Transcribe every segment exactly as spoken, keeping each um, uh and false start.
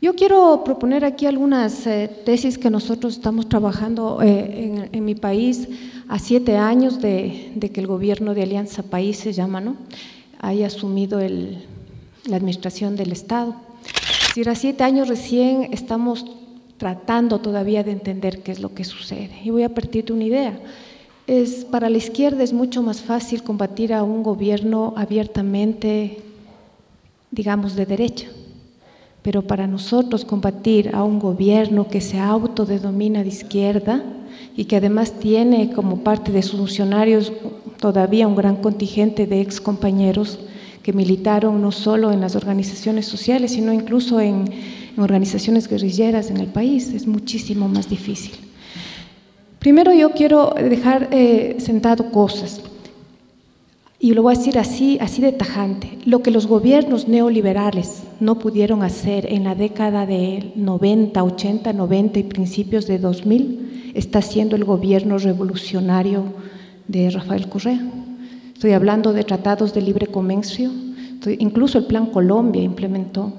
Yo quiero proponer aquí algunas eh, tesis que nosotros estamos trabajando eh, en, en mi país a siete años de, de que el gobierno de Alianza País, se llama, ¿no?, haya asumido el, la administración del Estado. Es decir, a siete años recién estamos tratando todavía de entender qué es lo que sucede. Y voy a partir de una idea. Es, para la izquierda es mucho más fácil combatir a un gobierno abiertamente, digamos, de derecha. Pero para nosotros combatir a un gobierno que se autodenomina de izquierda y que además tiene como parte de sus funcionarios todavía un gran contingente de ex compañeros que militaron no solo en las organizaciones sociales, sino incluso en, en organizaciones guerrilleras en el país, es muchísimo más difícil. Primero yo quiero dejar eh, sentado cosas, y lo voy a decir así, así de tajante. Lo que los gobiernos neoliberales no pudieron hacer en la década de noventa, ochenta, noventa y principios de dos mil, está haciendo el gobierno revolucionario de Rafael Correa. Estoy hablando de tratados de libre comercio, incluso el Plan Colombia implementó.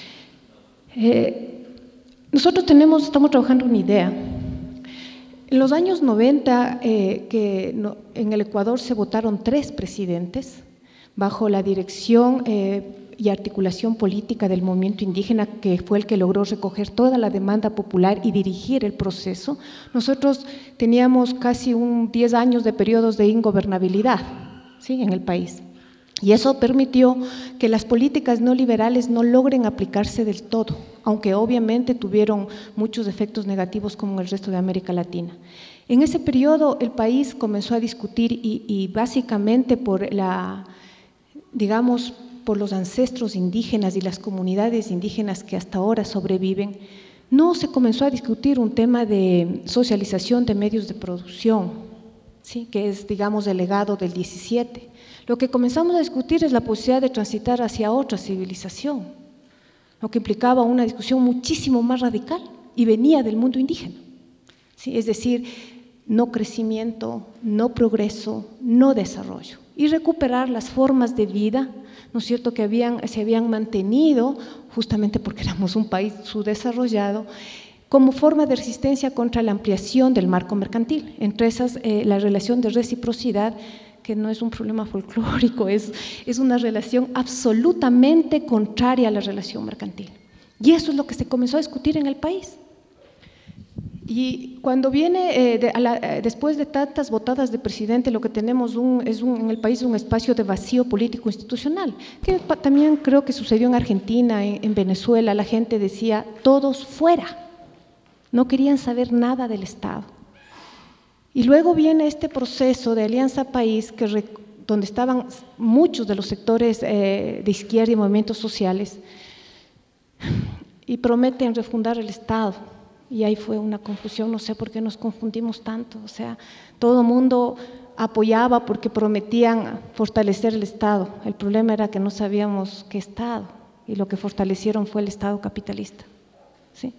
Eh, nosotros tenemos, estamos trabajando una idea. En los años noventa, eh, que no, en el Ecuador se votaron tres presidentes bajo la dirección eh, y articulación política del movimiento indígena, que fue el que logró recoger toda la demanda popular y dirigir el proceso. Nosotros teníamos casi un diez años de periodos de ingobernabilidad, ¿sí?, en el país. Y eso permitió que las políticas neoliberales no logren aplicarse del todo, aunque obviamente tuvieron muchos efectos negativos como en el resto de América Latina. En ese periodo el país comenzó a discutir y, y básicamente por la, digamos, por los ancestros indígenas y las comunidades indígenas que hasta ahora sobreviven, no se comenzó a discutir un tema de socialización de medios de producción, ¿sí?, que es, digamos, el legado del diecisiete. Lo que comenzamos a discutir es la posibilidad de transitar hacia otra civilización, lo que implicaba una discusión muchísimo más radical y venía del mundo indígena, ¿sí? Es decir, no crecimiento, no progreso, no desarrollo, y recuperar las formas de vida, ¿no es cierto?, que habían, se habían mantenido justamente porque éramos un país subdesarrollado, como forma de resistencia contra la ampliación del marco mercantil. Entre esas, eh, la relación de reciprocidad, que no es un problema folclórico, es, es una relación absolutamente contraria a la relación mercantil. Y eso es lo que se comenzó a discutir en el país. Y cuando viene, eh, de, a la, eh, después de tantas votadas de presidente, lo que tenemos un, es un, en el país un espacio de vacío político institucional, que también creo que sucedió en Argentina, en, en Venezuela. La gente decía, todos fuera, no querían saber nada del Estado. Y luego viene este proceso de Alianza País, que, donde estaban muchos de los sectores eh, de izquierda y movimientos sociales, y prometen refundar el Estado. Y ahí fue una confusión, no sé por qué nos confundimos tanto. O sea, todo el mundo apoyaba porque prometían fortalecer el Estado. El problema era que no sabíamos qué Estado, y lo que fortalecieron fue el Estado capitalista, ¿sí?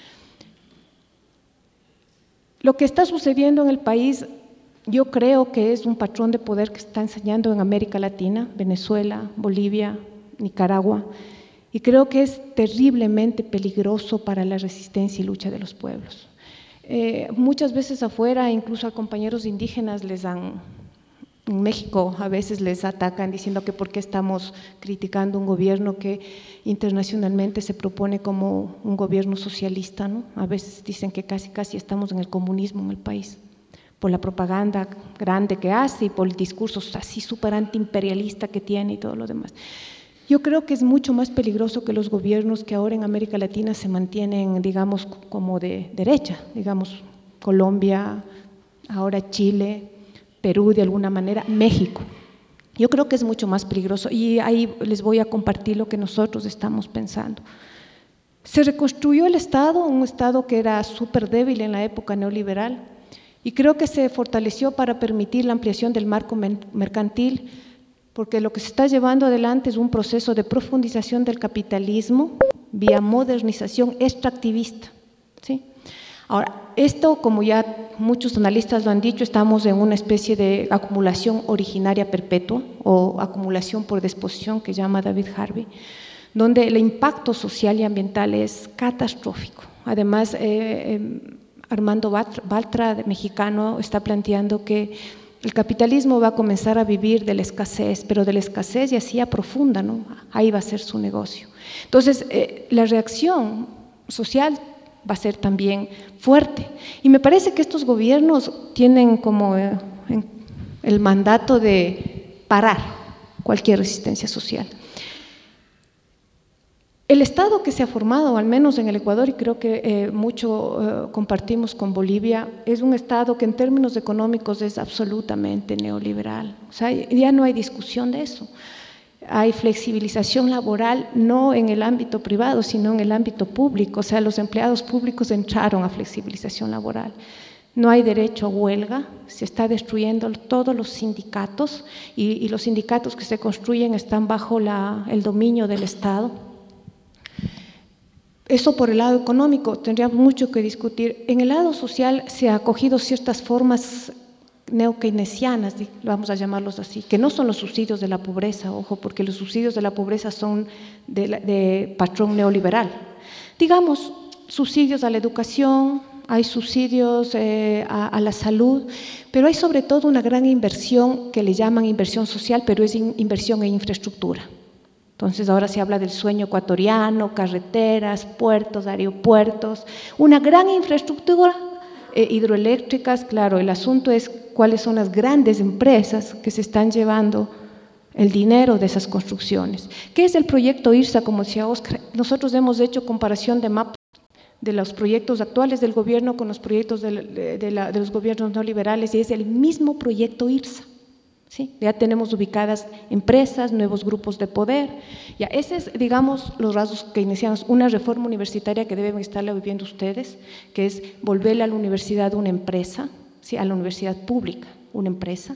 Lo que está sucediendo en el país, yo creo que es un patrón de poder que está enseñando en América Latina, Venezuela, Bolivia, Nicaragua, y creo que es terriblemente peligroso para la resistencia y lucha de los pueblos. Eh, muchas veces afuera, incluso a compañeros indígenas les han, en México a veces les atacan diciendo que por qué estamos criticando un gobierno que internacionalmente se propone como un gobierno socialista, ¿no? A veces dicen que casi casi estamos en el comunismo en el país, por la propaganda grande que hace y por el discurso así súper antiimperialista que tiene y todo lo demás. Yo creo que es mucho más peligroso que los gobiernos que ahora en América Latina se mantienen, digamos, como de derecha, digamos, Colombia, ahora Chile, Perú de alguna manera, México. Yo creo que es mucho más peligroso y ahí les voy a compartir lo que nosotros estamos pensando. Se reconstruyó el Estado, un Estado que era súper débil en la época neoliberal, y creo que se fortaleció para permitir la ampliación del marco mercantil, porque lo que se está llevando adelante es un proceso de profundización del capitalismo vía modernización extractivista, ¿sí? Ahora, esto, como ya muchos analistas lo han dicho, estamos en una especie de acumulación originaria perpetua o acumulación por disposición que llama David Harvey, donde el impacto social y ambiental es catastrófico. Además, eh, eh, Armando Baltra, mexicano, está planteando que el capitalismo va a comenzar a vivir de la escasez, pero de la escasez y así a profunda, ¿no? Ahí va a ser su negocio. Entonces, eh, la reacción social va a ser también fuerte. Y me parece que estos gobiernos tienen como eh, el mandato de parar cualquier resistencia social. El Estado que se ha formado, al menos en el Ecuador, y creo que eh, mucho eh, compartimos con Bolivia, es un Estado que en términos económicos es absolutamente neoliberal. O sea, ya no hay discusión de eso. Hay flexibilización laboral no en el ámbito privado, sino en el ámbito público. O sea, los empleados públicos entraron a flexibilización laboral. No hay derecho a huelga, se está destruyendo todos los sindicatos y, y los sindicatos que se construyen están bajo la, el dominio del Estado. Eso por el lado económico, tendríamos mucho que discutir. En el lado social se han acogido ciertas formas neokeynesianas, vamos a llamarlos así, que no son los subsidios de la pobreza, ojo, porque los subsidios de la pobreza son de, de patrón neoliberal. Digamos, subsidios a la educación, hay subsidios eh, a, a la salud, pero hay sobre todo una gran inversión que le llaman inversión social, pero es in, inversión en infraestructura. Entonces ahora se habla del sueño ecuatoriano, carreteras, puertos, aeropuertos, una gran infraestructura eh, hidroeléctricas. Claro, el asunto es cuáles son las grandes empresas que se están llevando el dinero de esas construcciones. ¿Qué es el proyecto IRSA? Como decía Oscar, nosotros hemos hecho comparación de mapas de los proyectos actuales del gobierno con los proyectos de, de, de, la, de los gobiernos neoliberales y es el mismo proyecto IRSA. ¿Sí? Ya tenemos ubicadas empresas, nuevos grupos de poder. Ya, ese es, digamos, los rasgos keynesianos. Una reforma universitaria que deben estarla viviendo ustedes, que es volverle a la universidad una empresa, ¿sí? A la universidad pública una empresa,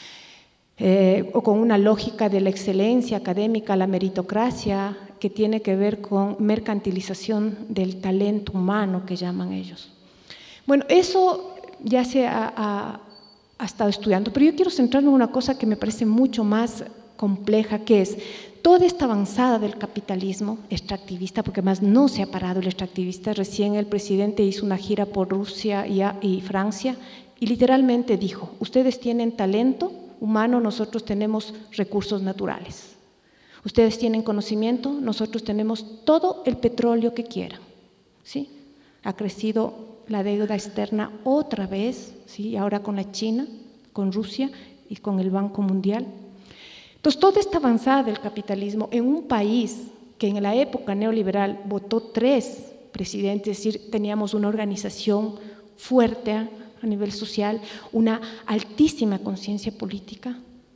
eh, o con una lógica de la excelencia académica, la meritocracia, que tiene que ver con mercantilización del talento humano, que llaman ellos. Bueno, eso ya se ha… ha ha estado estudiando, pero yo quiero centrarme en una cosa que me parece mucho más compleja, que es toda esta avanzada del capitalismo extractivista, porque además no se ha parado el extractivista. Recién el presidente hizo una gira por Rusia y, a, y Francia y literalmente dijo, ustedes tienen talento humano, nosotros tenemos recursos naturales. Ustedes tienen conocimiento, nosotros tenemos todo el petróleo que quieran. ¿Sí? Ha crecido la deuda externa otra vez, ¿sí? Ahora con la China, con Rusia y con el Banco Mundial. Entonces, toda esta avanzada del capitalismo en un país que en la época neoliberal votó tres presidentes, es decir, teníamos una organización fuerte a nivel social, una altísima conciencia política,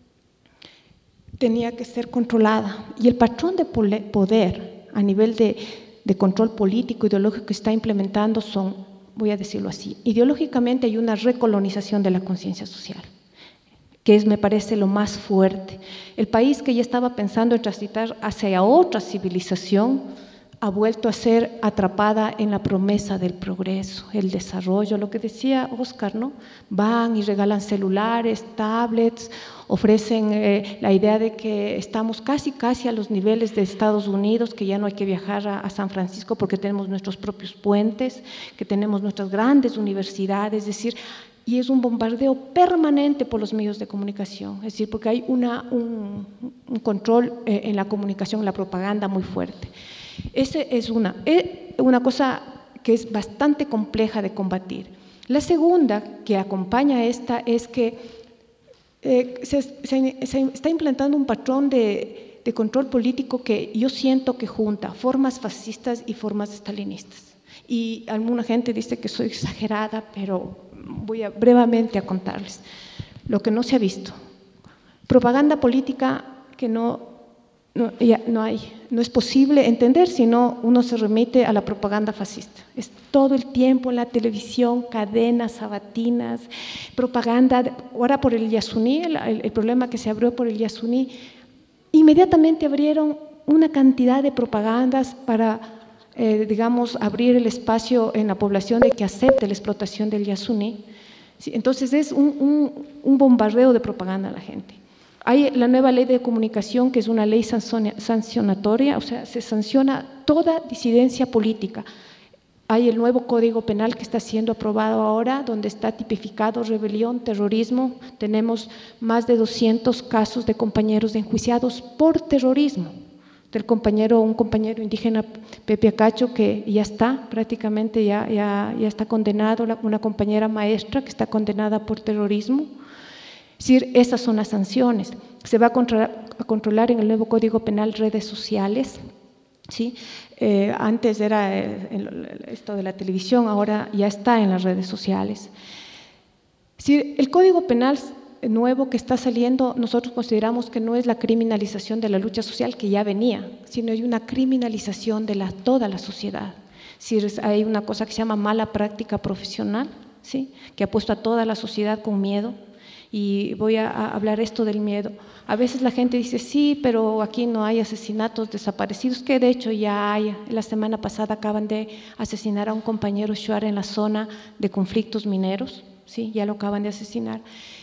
tenía que ser controlada. Y el patrón de poder a nivel de, de control político, ideológico que está implementando son, voy a decirlo así, ideológicamente hay una recolonización de la conciencia social, que es, me parece, lo más fuerte. El país que ya estaba pensando en transitar hacia otra civilización ha vuelto a ser atrapada en la promesa del progreso, el desarrollo, lo que decía Oscar, ¿no? Van y regalan celulares, tablets, ofrecen eh, la idea de que estamos casi, casi a los niveles de Estados Unidos, que ya no hay que viajar a, a San Francisco porque tenemos nuestros propios puentes, que tenemos nuestras grandes universidades, es decir, y es un bombardeo permanente por los medios de comunicación, es decir, porque hay una, un, un control eh, en la comunicación, la propaganda muy fuerte. Esa es una, una cosa que es bastante compleja de combatir. La segunda que acompaña a esta es que eh, se, se, se está implantando un patrón de, de control político que yo siento que junta formas fascistas y formas estalinistas. Y alguna gente dice que soy exagerada, pero voy a, brevemente a contarles lo que no se ha visto. Propaganda política que no… No, ya, no, hay, no es posible entender si no uno se remite a la propaganda fascista. Es todo el tiempo en la televisión, cadenas sabatinas, propaganda. Ahora por el Yasuní, el, el problema que se abrió por el Yasuní, inmediatamente abrieron una cantidad de propagandas para, eh, digamos, abrir el espacio en la población de que acepte la explotación del Yasuní. Sí, entonces es un, un, un bombardeo de propaganda a la gente. Hay la nueva ley de comunicación, que es una ley sancionatoria, o sea, se sanciona toda disidencia política. Hay el nuevo Código Penal que está siendo aprobado ahora, donde está tipificado rebelión, terrorismo. Tenemos más de doscientos casos de compañeros enjuiciados por terrorismo. Del compañero, un compañero indígena, Pepe Acacho, que ya está, prácticamente ya, ya, ya está condenado, una compañera maestra que está condenada por terrorismo. Es decir, esas son las sanciones. Se va a controlar, a controlar en el nuevo Código Penal redes sociales, ¿sí? Eh, antes era eh, esto de la televisión, ahora ya está en las redes sociales. Es decir, el Código Penal nuevo que está saliendo, nosotros consideramos que no es la criminalización de la lucha social que ya venía, sino hay una criminalización de la, toda la sociedad. Es decir, hay una cosa que se llama mala práctica profesional, ¿sí? Que ha puesto a toda la sociedad con miedo. Y voy a, a hablar esto del miedo. A veces la gente dice, sí, pero aquí no hay asesinatos, desaparecidos, que de hecho ya hay. La semana pasada acaban de asesinar a un compañero Shuar en la zona de conflictos mineros, ¿sí? Ya lo acaban de asesinar.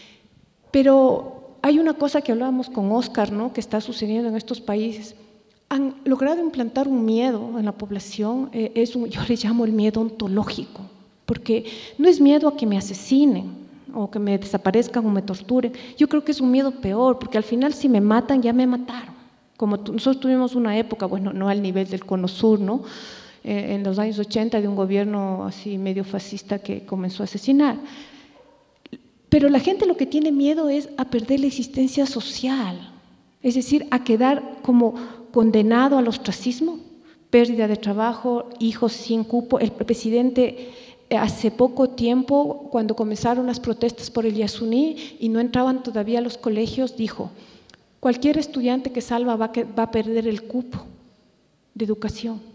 Pero hay una cosa que hablábamos con Oscar, ¿no? Que está sucediendo en estos países. Han logrado implantar un miedo en la población, eh, es un, yo le llamo el miedo ontológico, porque no es miedo a que me asesinen, o que me desaparezcan o me torturen. Yo creo que es un miedo peor, porque al final si me matan, ya me mataron. Como nosotros tuvimos una época, bueno, no al nivel del Cono Sur, ¿no? Eh, en los años ochenta, de un gobierno así medio fascista que comenzó a asesinar. Pero la gente lo que tiene miedo es a perder la existencia social, es decir, a quedar como condenado al ostracismo, pérdida de trabajo, hijos sin cupo. El presidente hace poco tiempo, cuando comenzaron las protestas por el Yasuní y no entraban todavía a los colegios, dijo, cualquier estudiante que salva va a, va a perder el cupo de educación.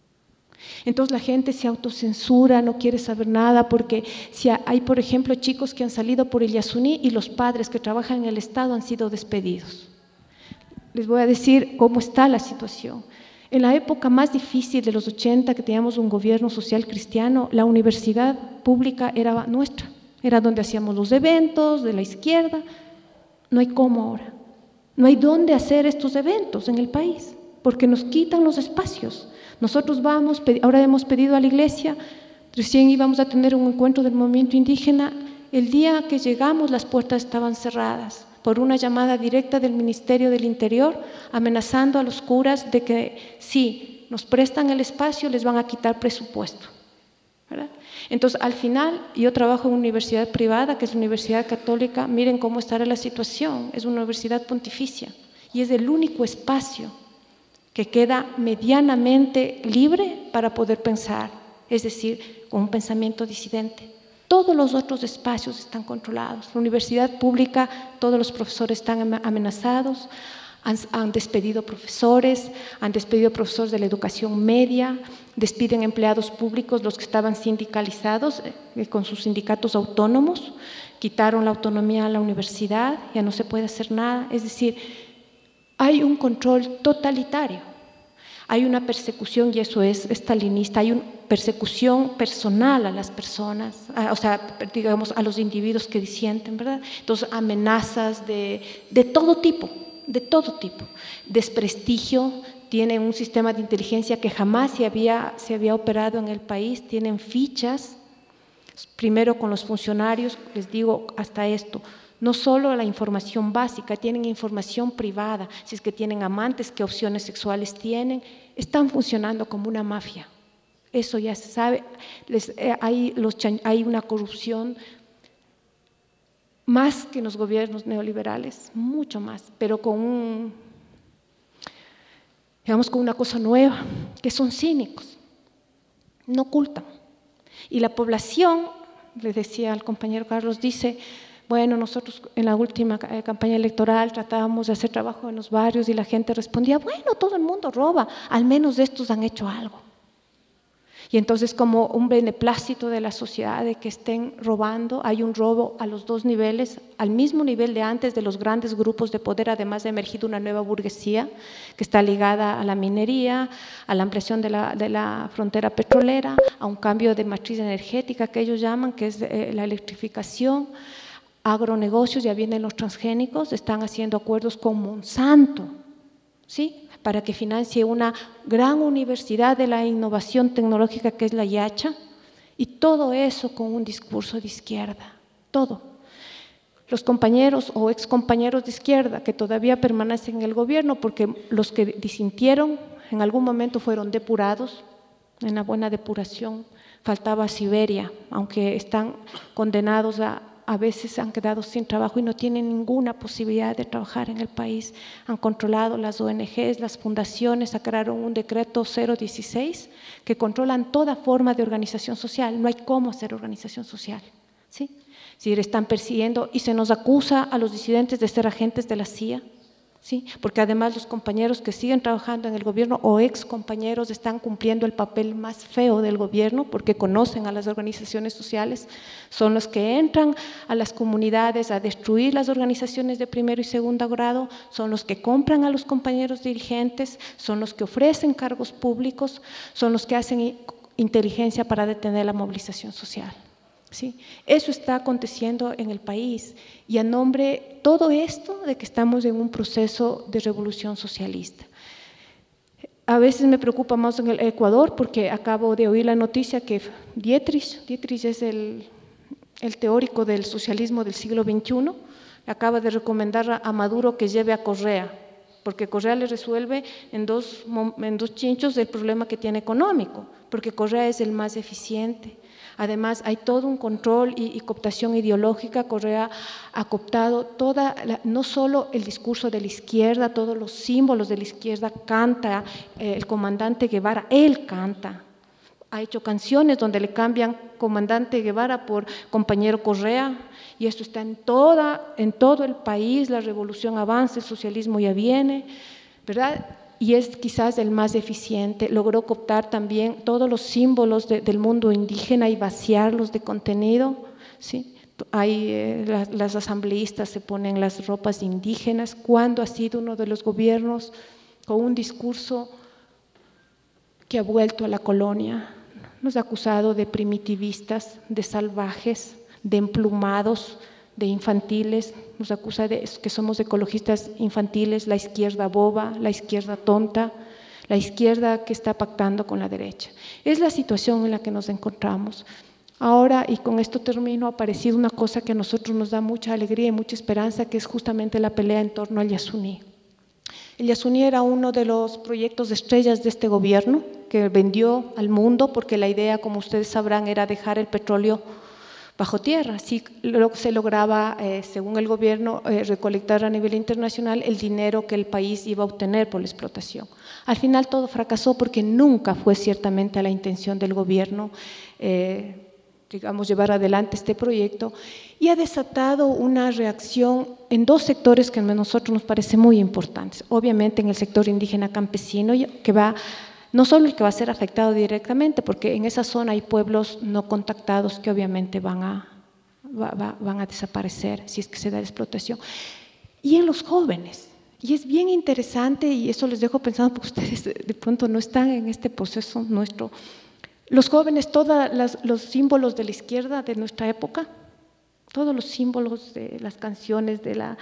Entonces la gente se autocensura, no quiere saber nada, porque si hay, por ejemplo, chicos que han salido por el Yasuní y los padres que trabajan en el Estado han sido despedidos. Les voy a decir cómo está la situación. En la época más difícil de los ochenta, que teníamos un gobierno social cristiano, la universidad pública era nuestra, era donde hacíamos los eventos de la izquierda. No hay cómo ahora, no hay dónde hacer estos eventos en el país, porque nos quitan los espacios. Nosotros vamos, ahora hemos pedido a la iglesia, recién íbamos a tener un encuentro del movimiento indígena, el día que llegamos las puertas estaban cerradas por una llamada directa del Ministerio del Interior, amenazando a los curas de que si nos prestan el espacio les van a quitar presupuesto, ¿verdad? Entonces, al final, yo trabajo en una universidad privada, que es la Universidad Católica. Miren cómo estará la situación, es una universidad pontificia y es el único espacio que queda medianamente libre para poder pensar, es decir, con un pensamiento disidente. Todos los otros espacios están controlados. La universidad pública, todos los profesores están amenazados, han, han despedido profesores, han despedido profesores de la educación media, despiden empleados públicos, los que estaban sindicalizados eh, con sus sindicatos autónomos, quitaron la autonomía a la universidad, ya no se puede hacer nada. Es decir, hay un control totalitario, hay una persecución, y eso es estalinista, hay una persecución personal a las personas, a, o sea, digamos, a los individuos que disienten, ¿verdad? Entonces, amenazas de, de todo tipo, de todo tipo, desprestigio. Tienen un sistema de inteligencia que jamás se había, se había operado en el país, tienen fichas, primero con los funcionarios, les digo hasta esto, no solo la información básica, tienen información privada, si es que tienen amantes, qué opciones sexuales tienen, están funcionando como una mafia. Eso ya se sabe. Les, eh, hay, los, hay una corrupción más que en los gobiernos neoliberales, mucho más, pero con un, digamos, con una cosa nueva, que son cínicos, no ocultan. Y la población, le decía al compañero Carlos, dice, bueno, nosotros en la última campaña electoral tratábamos de hacer trabajo en los barrios y la gente respondía, bueno, todo el mundo roba, al menos estos han hecho algo. Y entonces, como un beneplácito de la sociedad de que estén robando, hay un robo a los dos niveles, al mismo nivel de antes de los grandes grupos de poder. Además ha emergido una nueva burguesía que está ligada a la minería, a la ampliación de la, de la frontera petrolera, a un cambio de matriz energética que ellos llaman, que es eh, la electrificación, agronegocios, ya vienen los transgénicos, están haciendo acuerdos con Monsanto, ¿sí?, para que financie una gran universidad de la innovación tecnológica que es la Yacha, y todo eso con un discurso de izquierda, todo. Los compañeros o excompañeros de izquierda que todavía permanecen en el gobierno, porque los que disintieron en algún momento fueron depurados, en la buena depuración, faltaba Siberia, aunque están condenados a, a veces han quedado sin trabajo y no tienen ninguna posibilidad de trabajar en el país. Han controlado las O N Ges, las fundaciones, sacaron un decreto cero dieciséis que controlan toda forma de organización social. No hay cómo hacer organización social, ¿sí? Si están persiguiendo y se nos acusa a los disidentes de ser agentes de la C I A, ¿sí?, porque además los compañeros que siguen trabajando en el gobierno o ex compañeros están cumpliendo el papel más feo del gobierno porque conocen a las organizaciones sociales, son los que entran a las comunidades a destruir las organizaciones de primero y segundo grado, son los que compran a los compañeros dirigentes, son los que ofrecen cargos públicos, son los que hacen inteligencia para detener la movilización social. Sí, eso está aconteciendo en el país y a nombre todo esto de que estamos en un proceso de revolución socialista. A veces me preocupa más en el Ecuador porque acabo de oír la noticia que Dietrich, Dietrich es el, el teórico del socialismo del siglo veintiuno, acaba de recomendar a Maduro que lleve a Correa, porque Correa le resuelve en dos, en dos chinchos el problema que tiene económico, porque Correa es el más eficiente. Además, hay todo un control y, y cooptación ideológica. Correa ha cooptado toda, la, no solo el discurso de la izquierda, todos los símbolos de la izquierda canta eh, el comandante Guevara, él canta. Ha hecho canciones donde le cambian comandante Guevara por compañero Correa, y esto está en, toda, en todo el país. La revolución avanza, el socialismo ya viene, ¿verdad? Y es quizás el más eficiente. Logró cooptar también todos los símbolos de, del mundo indígena y vaciarlos de contenido, ¿sí? Hay, eh, las, las asambleístas se ponen las ropas indígenas, cuando ha sido uno de los gobiernos con un discurso que ha vuelto a la colonia. Nos ha acusado de primitivistas, de salvajes, de emplumados, de infantiles, nos acusa de que somos ecologistas infantiles, la izquierda boba, la izquierda tonta, la izquierda que está pactando con la derecha. Es la situación en la que nos encontramos. Ahora, y con esto termino, ha aparecido una cosa que a nosotros nos da mucha alegría y mucha esperanza, que es justamente la pelea en torno al Yasuní. El Yasuní era uno de los proyectos estrellas de este gobierno, que vendió al mundo, porque la idea, como ustedes sabrán, era dejar el petróleo bajo tierra. Sí, se lograba, eh, según el gobierno, eh, recolectar a nivel internacional el dinero que el país iba a obtener por la explotación. Al final todo fracasó porque nunca fue ciertamente la intención del gobierno, eh, digamos, llevar adelante este proyecto, y ha desatado una reacción en dos sectores que a nosotros nos parecen muy importantes. Obviamente en el sector indígena campesino, que va no solo el que va a ser afectado directamente, porque en esa zona hay pueblos no contactados que obviamente van a, va, va, van a desaparecer si es que se da la explotación, y en los jóvenes. Y es bien interesante, y eso les dejo pensando porque ustedes de pronto no están en este proceso nuestro. Los jóvenes, todos los símbolos de la izquierda de nuestra época, todos los símbolos de las canciones de la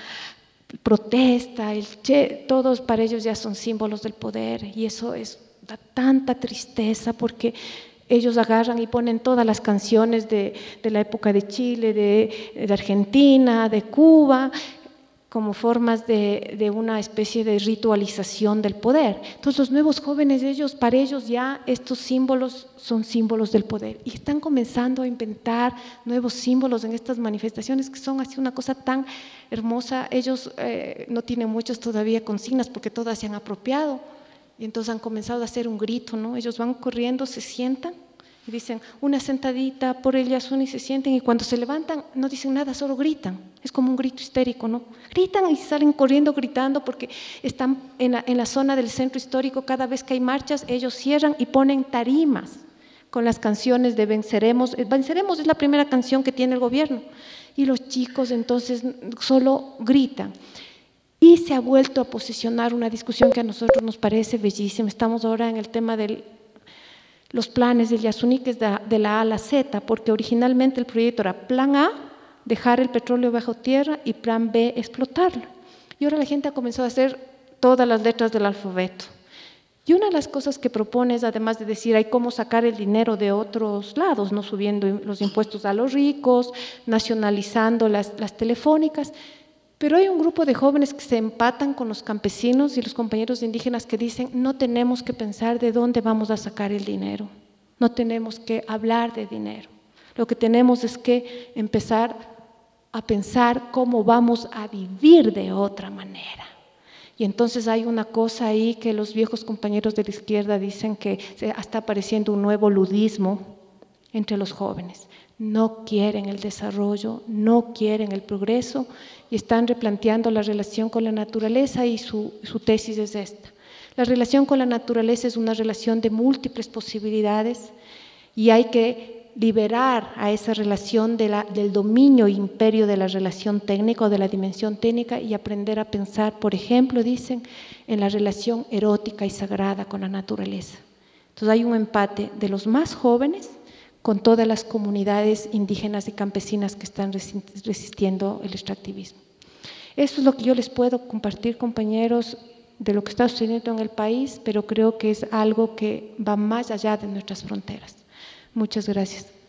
protesta, el che, todos para ellos ya son símbolos del poder, y eso es da tanta tristeza porque ellos agarran y ponen todas las canciones de, de la época de Chile, de, de Argentina, de Cuba, como formas de, de una especie de ritualización del poder. Entonces los nuevos jóvenes, ellos, para ellos ya estos símbolos son símbolos del poder, y están comenzando a inventar nuevos símbolos en estas manifestaciones que son así una cosa tan hermosa. Ellos eh, no tienen muchas todavía consignas porque todas se han apropiado. Y entonces han comenzado a hacer un grito, ¿no? Ellos van corriendo, se sientan y dicen una sentadita por el Yasuní, se sienten, y cuando se levantan no dicen nada, solo gritan. Es como un grito histérico, ¿no? Gritan y salen corriendo gritando porque están en la, en la zona del centro histórico. Cada vez que hay marchas, ellos cierran y ponen tarimas con las canciones de Venceremos. Venceremos es la primera canción que tiene el gobierno, y los chicos entonces solo gritan. Y se ha vuelto a posicionar una discusión que a nosotros nos parece bellísima. Estamos ahora en el tema de los planes del Yasuní, que es de, de la A a la Z, porque originalmente el proyecto era plan A, dejar el petróleo bajo tierra y plan B, explotarlo. Y ahora la gente ha comenzado a hacer todas las letras del alfabeto. Y una de las cosas que propone es, además de decir, hay cómo sacar el dinero de otros lados, no subiendo los impuestos a los ricos, nacionalizando las, las telefónicas, pero hay un grupo de jóvenes que se empatan con los campesinos y los compañeros indígenas que dicen, no tenemos que pensar de dónde vamos a sacar el dinero, no tenemos que hablar de dinero, lo que tenemos es que empezar a pensar cómo vamos a vivir de otra manera. Y entonces hay una cosa ahí que los viejos compañeros de la izquierda dicen que se está apareciendo un nuevo ludismo entre los jóvenes. No quieren el desarrollo, no quieren el progreso y están replanteando la relación con la naturaleza y su, su tesis es esta. La relación con la naturaleza es una relación de múltiples posibilidades y hay que liberar a esa relación de la, del dominio e imperio de la relación técnica o de la dimensión técnica y aprender a pensar, por ejemplo, dicen, en la relación erótica y sagrada con la naturaleza. Entonces hay un empate de los más jóvenes con todas las comunidades indígenas y campesinas que están resistiendo el extractivismo. Eso es lo que yo les puedo compartir, compañeros, de lo que está sucediendo en el país, pero creo que es algo que va más allá de nuestras fronteras. Muchas gracias.